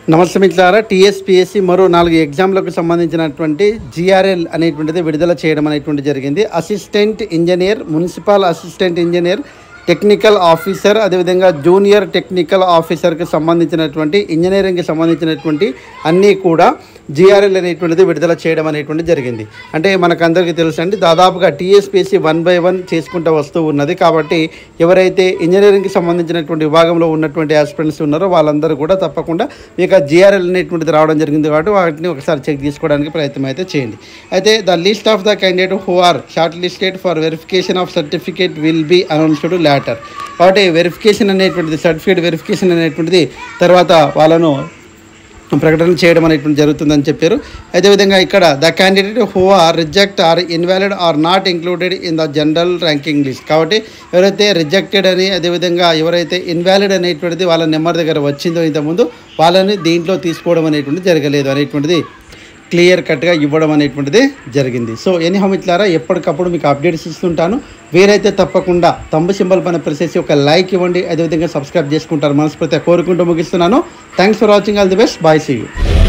నమస్తే మిత్రులారా, టీఎస్పీఎస్సీ మరో 4 ఎగ్జామ్లకు సంబంధించినటువంటి జిఆర్ఎల్ అనేటువంటిది విడుదల చేయడం అనేటువంటి జరిగింది. Assistant engineer, municipal assistant engineer, technical officer, అదేవిధంగా జూనియర్ టెక్నికల్ ఆఫీసర్కి సంబంధించినటువంటి ఇంజనీరింగ్కి సంబంధించినటువంటి అన్నీ కూడా జిఆర్ఎల్ అనేటువంటిది విడుదల చేయడం అనేటువంటి జరిగింది. అంటే మనకందరికీ తెలుసండి, దాదాపుగా టీఎస్పీఎస్సీ 1 by 1 చేసుకుంటూ వస్తూ ఉన్నది. కాబట్టి ఎవరైతే ఇంజనీరింగ్కి సంబంధించినటువంటి విభాగంలో ఉన్నటువంటి ఆస్పిరెంట్స్ ఉన్నారో వాళ్ళందరూ కూడా తప్పకుండా మీకు జిఆర్ఎల్ అనేటువంటిది రావడం జరిగింది. కాబట్టి వాటిని ఒకసారి చెక్ తీసుకోవడానికి ప్రయత్నం అయితే చేయండి. అయితే the list of the candidate who are short listed for verification of certificate will be announced later. కాబట్టి వెరిఫికేషన్ అనేటువంటిది, సర్టిఫికేట్ వెరిఫికేషన్ అనేటువంటిది తర్వాత వాళ్ళను ప్రకటన చేయడం అనేటువంటి జరుగుతుందని చెప్పారు. అదేవిధంగా ఇక్కడ the candidate who are reject or invalid or not included in the general ranking list. కాబట్టి ఎవరైతే రిజెక్టెడ్ అని, అదేవిధంగా ఎవరైతే ఇన్వాలిడ్ అనేటువంటిది వాళ్ళ నెంబర్ దగ్గర వచ్చిందో ఇంతకుముందు, వాళ్ళని దీంట్లో తీసుకోవడం అనేటువంటిది జరగలేదు అనేటువంటిది క్లియర్ కట్గా ఇవ్వడం అనేటువంటిది జరిగింది. సో ఎనీహౌ మిత్రులారా, ఎప్పటికప్పుడు మీకు అప్డేట్స్ ఇస్తుంటాను. వీరైతే తప్పకుండా తంబు సింబల్ పైన ప్రెస్ చేసి ఒక లైక్ ఇవ్వండి, అదేవిధంగా సబ్స్క్రైబ్ చేసుకుంటారు మనస్ఫూర్తిగా కోరుకుంటూ ముగిస్తున్నాను. Thanks for watching. All the best. Bye. See you.